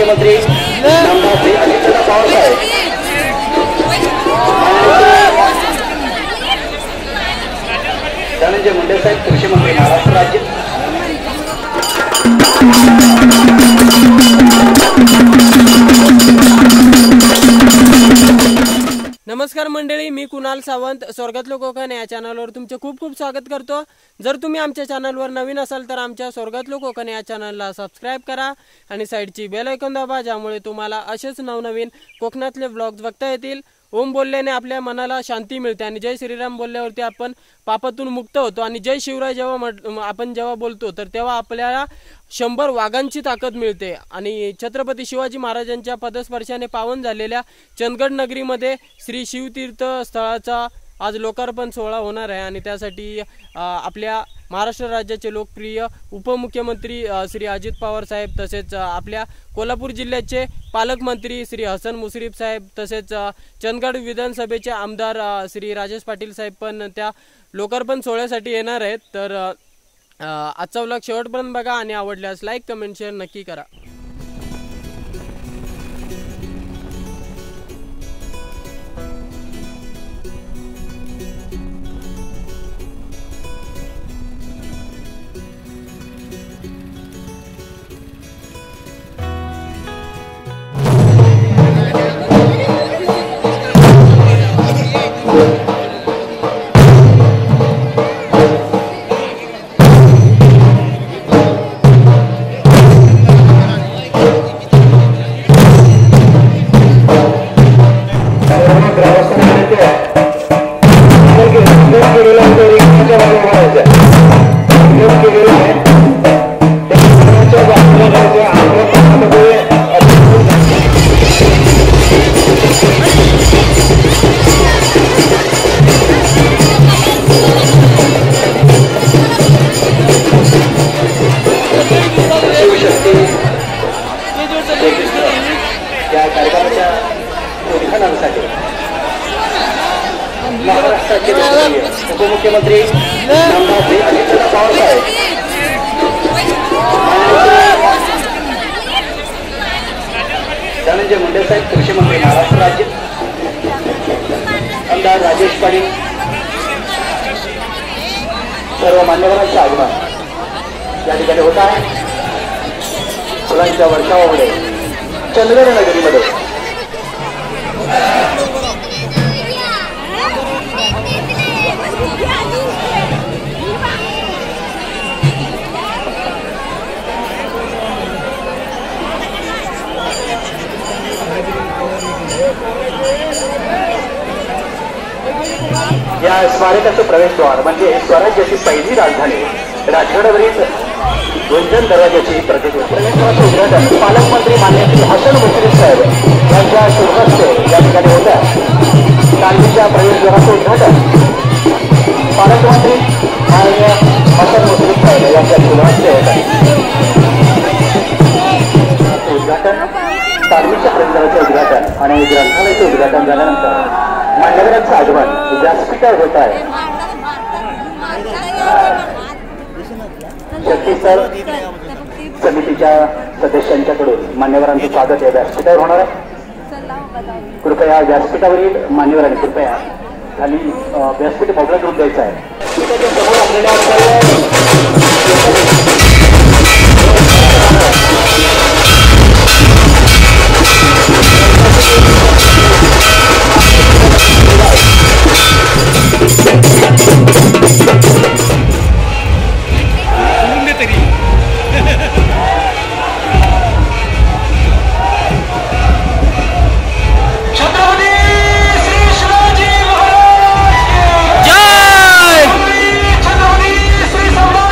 उपमुख्यमंत्री नामदार श्री अजितदादा पवार साहेब, धनंजय मुंडे साहेब कृषी मंत्री महाराष्ट्र राज्य। नमस्कार मंडळी, मी कुणाल सावंत स्वर्गातलं कोकण या चॅनलवर तुमचे खूप खूप स्वागत करतो। जर तुम्ही आमच्या चॅनलवर नवीन असाल तर आमच्या स्वर्गातलं कोकण या चॅनलला सबस्क्राइब करा आणि साइडची बेल आयकॉन दाबा, ज्यामुळे तुम्हाला असेच नवनवीन कोकणातले व्लॉग्स बघता येतील। ओम बोलल्याने आपल्या मनाला शांती मिळते आणि जय श्रीराम बोलल्यावरती आपण पापातून मुक्त होतो आणि जय शिवराय जेव्हा आपण बोलतो तर तेव्हा आपल्याला 100 वाघांची ताकद मिळते। आणि छत्रपती शिवाजी महाराजांच्या पदस्पर्शाने पावन झालेल्या चंदगड नगरीमध्ये श्री शिवतीर्थ स्थळाचा आज लोकार्पण सोहळा होणार आहे आणि त्यासाठी आपल्या महाराष्ट्र राज्याचे लोकप्रिय उपमुख्यमंत्री श्री अजित पवार साहेब, तसेच आपल्या कोल्हापूर जिल्ह्याचे पालकमंत्री श्री हसन मुश्रीफ साहेब, तसेच चंदगड विधानसभेचे आमदार श्री राजेश पाटील साहेब पण त्या लोकार्पण सोहळ्यासाठी येणार आहेत। तर आजचा व्लॉग शेवटपर्यंत बघा आणि आवडल्यास लाईक कमेंट शेअर नक्की करा। या कार्यक्रमाच्या उद्घाटनासाठी महाराष्ट्राचे उपमुख्यमंत्री नामदार श्री अजितदादा पवार साहेब, धनंजय मुंडे साहेब कृषी मंत्री महाराष्ट्र राज्य, आमदार राजेश पाटील, सर्व मान्यवरांचे आगमन या ठिकाणी होत आहे। फुलांच्या वर्षावामुळे चंदगड नगरीमध्ये या स्मारकाचे प्रवेशद्वार म्हणजे स्वराज्याची पहिली राजधानी राजगडावरील गुंजन दरवाजाची प्रवेशद्वाराचे उद्घाटन पालकमंत्री माननीय श्री हसन मुश्रीफ साहेब यांच्या शुभ हस्ते या ठिकाणी होत आहे। तालमीच्या प्रवेशद्वाराचे उद्घाटन पालकमंत्री माननीय हसन मुश्रीफ साहेब यांच्या शुभ हस्ते होत आहे। उद्घाटन तालमीच्या प्रवेशद्वाराचे उद्घाटन आणि ग्रंथालयाचे उद्घाटन झाल्यानंतर मान्यवरांचं आगमन व्यासपीठावर होत आहे। छत्तीसगड समितीच्या सदस्यांच्याकडून मान्यवरांचं स्वागत या व्यासपीठावर होणार आहे। कृपया व्यासपीठावरील मान्यवरांनी कृपया खाली व्यासपीठ मोकळं करून द्यायचं आहे। समोर आपल्याला जय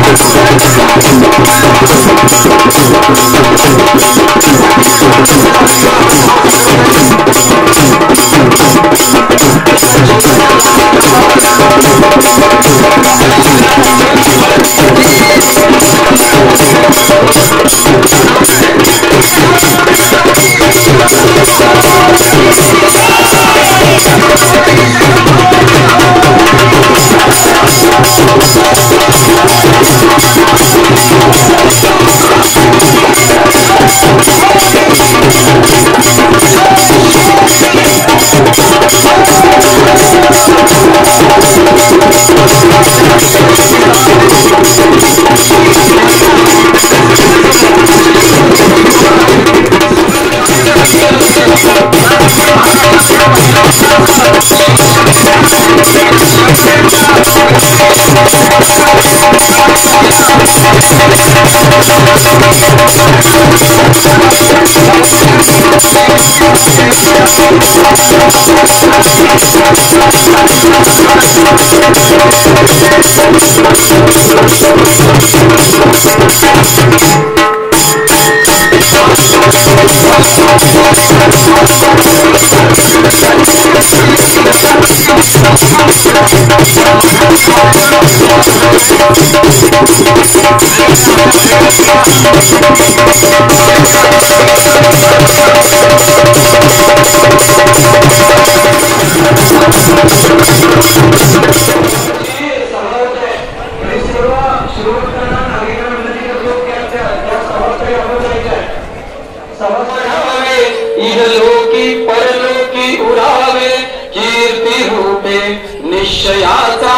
निश्चयाचा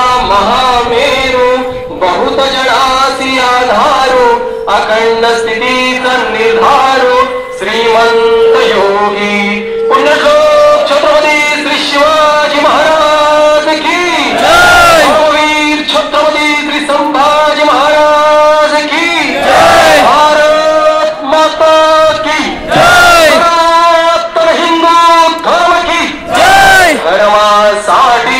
महामेरू बहुत जनासी आधारू अखंड स्थितीचा निर्धारू श्रीमंत योगी पुण्यश्लोक छत्रपती श्री शिवाजी महाराज की जय, वीर छत्रपती श्री संभाजी महाराज की जय, भारत माता की जय, सनातन हिंदू धर्म की जय, धर्मासाठी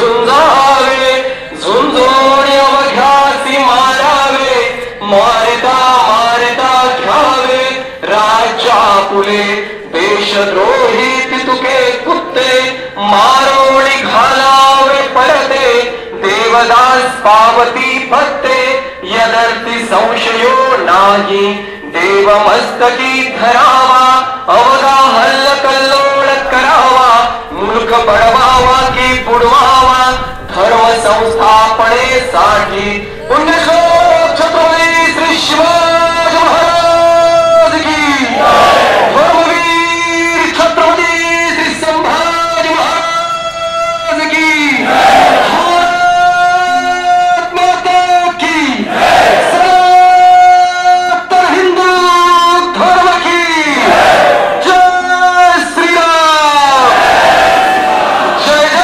झुंजावे झुंजून अवघ्यासी मारावे मारिता मारिता घ्यावे राज्या पुले देशद्रोही पितुके कुत्ते मारोणी घालावे परते देवदास पावती फत्ते यदर्थी संशयो नाही देव मस्तकी धरावा अवघा हल्ल कल्लोळ करावा मुलक बळवावा की बुडवावा धर्म संस्थापनेसाठी पुण्यश्लोक छत्रपती श्री शिवाजी महाराज की धर्मवीर छत्रपती श्री संभाजी महाराज की भारत माता की सनातन हिंदू धर्म की जय श्रीराम जय जय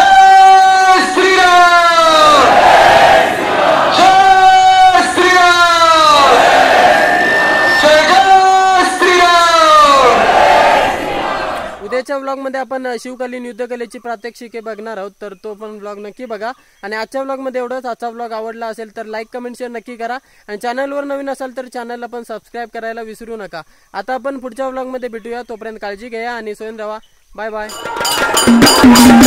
श्रीराम जय श्रीराम जय जय श्रीराम. उद्याच्या व्लॉग मध्ये आपण शिवकालीन युद्धकलेची प्रात्यक्षिके बघणार आहोत, तर तो पण व्लॉग नक्की बघा. आणि आजच्या व्लॉग मध्ये एवढंच. आजचा व्लॉग आवडला असेल तर लाईक कमेंट शेअर नक्की करा आणि चॅनलवर नवीन असाल तर चॅनलला पण सबस्क्राईब करायला विसरू नका. आता आपण पुढच्या व्लॉग मध्ये भेटूया. तोपर्यंत काळजी घ्या आणि स्वयं राहा. Bye bye.